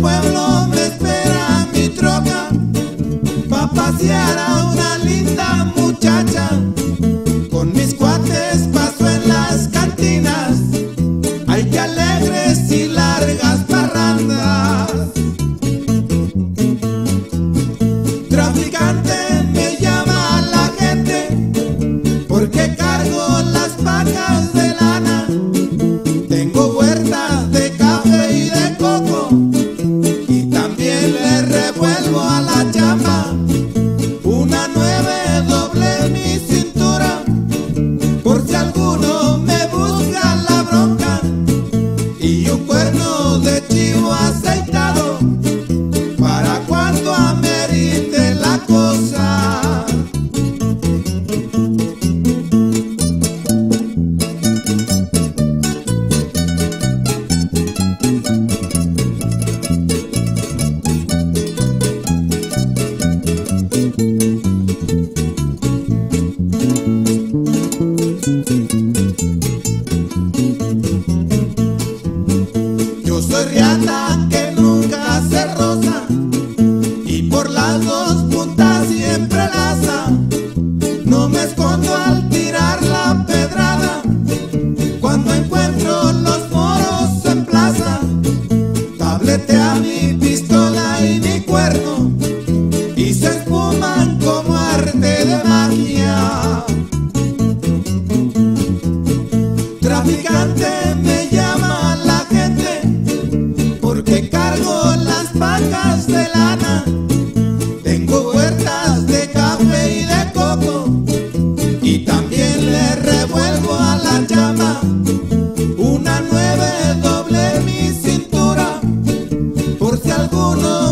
pueblo me espera mi troca, pa' pasear a una linda muchacha. Con mis cuates paso en las cantinas, ay qué alegres y largas parrandas. Traficante me llama la gente, porque cargo las vacas de lana. Tengo huertas de café y de coco, y también le revuelvo a la chamba una 9 doble en mi cintura, por si alguno me busca la bronca, y un cuerno de chivo aceitado para cuando amerite la cosa. Yo soy riata que nunca se roza, y por las dos puntas siempre laza. No me escondo al tirar la pedrada, cuando encuentro los moros en plaza. Tabletea mi pistola y mi cuerno, y se esfuman como arte de magia. Traficante me llama la gente, porque cargo las vacas de lana. Tengo huertas de café y de coco, y también le revuelvo a la llama una 9 doble en mi cintura, por si alguno